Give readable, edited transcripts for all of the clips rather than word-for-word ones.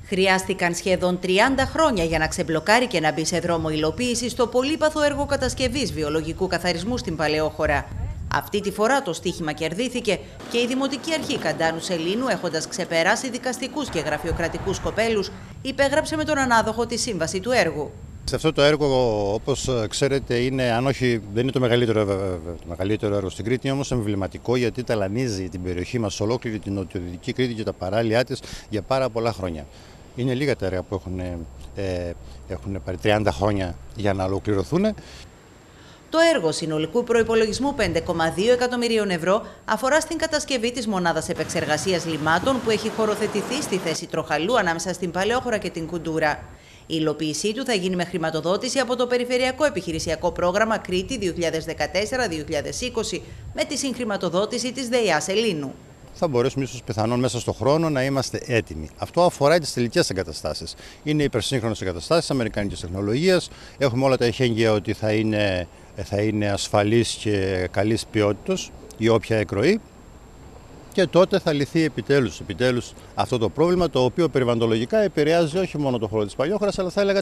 Χρειάστηκαν σχεδόν 30 χρόνια για να ξεμπλοκάρει και να μπει σε δρόμο υλοποίηση στο πολύπαθο έργο κατασκευής βιολογικού καθαρισμού στην Παλαιόχώρα. Αυτή τη φορά το στοίχημα κερδίθηκε και η Δημοτική Αρχή Καντάνου Σελήνου, έχοντας ξεπεράσει δικαστικούς και γραφειοκρατικούς κοπέλους, υπέγραψε με τον ανάδοχο τη σύμβαση του έργου. Σε αυτό το έργο, όπως ξέρετε, είναι, αν όχι, δεν είναι το μεγαλύτερο έργο στην Κρήτη, όμως εμβληματικό, γιατί ταλανίζει την περιοχή μας, ολόκληρη την νοτιοδυτική Κρήτη και τα παράλια της για πάρα πολλά χρόνια. Είναι λίγα τα έργα που έχουν πάρει 30 χρόνια για να ολοκληρωθούν. Το έργο συνολικού προϋπολογισμού 5,2 εκατομμυρίων ευρώ αφορά στην κατασκευή της μονάδας επεξεργασίας λιμάτων που έχει χωροθετηθεί στη θέση Τροχαλού ανάμεσα στην Παλαιόχώρα και την Κουντούρα. Η υλοποίησή του θα γίνει με χρηματοδότηση από το Περιφερειακό Επιχειρησιακό Πρόγραμμα Κρήτη 2014-2020 με τη συγχρηματοδότηση της ΔΕΙΑ Σελήνου. Θα μπορέσουμε ίσως πιθανόν μέσα στον χρόνο να είμαστε έτοιμοι. Αυτό αφορά τις τελικές εγκαταστάσεις. Είναι υπερσύγχρονες εγκαταστάσεις αμερικανικής τεχνολογίας. Έχουμε όλα τα εχέγγυα ότι θα είναι ασφαλής και καλής ποιότητας η όποια εκροή. Και τότε θα λυθεί επιτέλους αυτό το πρόβλημα, το οποίο περιβαλλοντολογικά επηρεάζει όχι μόνο το χώρο της Παλαιόχωρας, αλλά θα έλεγα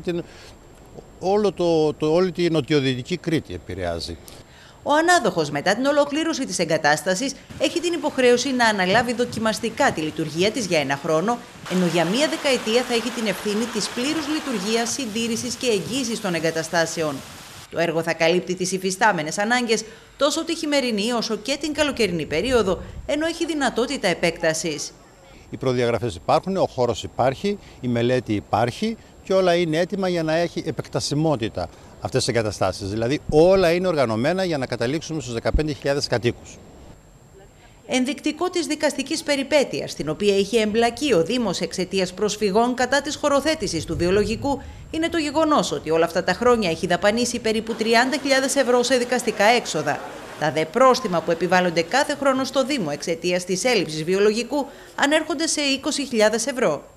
όλη τη νοτιοδυτική Κρήτη επηρεάζει. Ο ανάδοχος, μετά την ολοκλήρωση της εγκατάστασης, έχει την υποχρέωση να αναλάβει δοκιμαστικά τη λειτουργία της για ένα χρόνο, ενώ για μία δεκαετία θα έχει την ευθύνη της πλήρους λειτουργίας, συντήρησης και εγγύησης των εγκαταστάσεων. Το έργο θα καλύπτει τις υφιστάμενες ανάγκες τόσο τη χειμερινή όσο και την καλοκαιρινή περίοδο, ενώ έχει δυνατότητα επέκτασης. Οι προδιαγραφές υπάρχουν, ο χώρος υπάρχει, η μελέτη υπάρχει και όλα είναι έτοιμα για να έχει επεκτασιμότητα αυτές τις εγκαταστάσεις. Δηλαδή όλα είναι οργανωμένα για να καταλήξουμε στους 15.000 κατοίκους. Ενδεικτικό της δικαστικής περιπέτειας, στην οποία είχε εμπλακεί ο Δήμος εξαιτίας προσφυγών κατά της χωροθέτησης του βιολογικού, είναι το γεγονός ότι όλα αυτά τα χρόνια έχει δαπανίσει περίπου 30.000 ευρώ σε δικαστικά έξοδα. Τα δε πρόστιμα που επιβάλλονται κάθε χρόνο στο Δήμο εξαιτίας της έλλειψης βιολογικού ανέρχονται σε 20.000 ευρώ.